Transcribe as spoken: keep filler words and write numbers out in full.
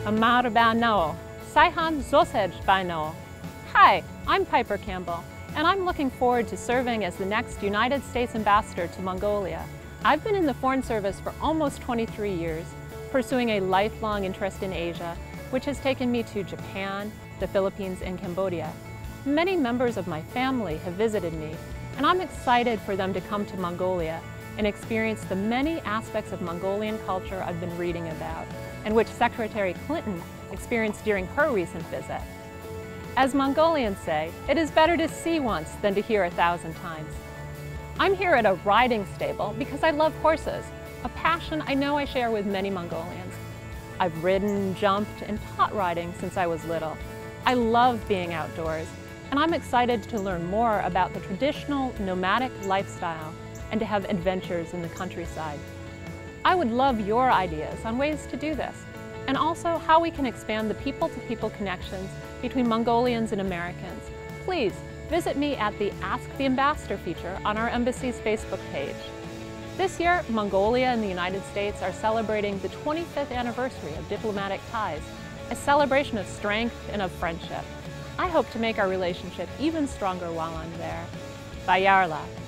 Amar Bano, Saihan Zosej Bano. Hi, I'm Piper Campbell, and I'm looking forward to serving as the next United States Ambassador to Mongolia. I've been in the Foreign Service for almost twenty-three years, pursuing a lifelong interest in Asia, which has taken me to Japan, the Philippines, and Cambodia. Many members of my family have visited me, and I'm excited for them to come to Mongolia and experience the many aspects of Mongolian culture I've been reading about, and which Secretary Clinton experienced during her recent visit. As Mongolians say, it is better to see once than to hear a thousand times. I'm here at a riding stable because I love horses, a passion I know I share with many Mongolians. I've ridden, jumped, and taught riding since I was little. I love being outdoors, and I'm excited to learn more about the traditional nomadic lifestyle and to have adventures in the countryside. I would love your ideas on ways to do this, and also how we can expand the people-to-people connections between Mongolians and Americans. Please visit me at the Ask the Ambassador feature on our embassy's Facebook page. This year, Mongolia and the United States are celebrating the twenty-fifth anniversary of diplomatic ties, a celebration of strength and of friendship. I hope to make our relationship even stronger while I'm there. Bayarla.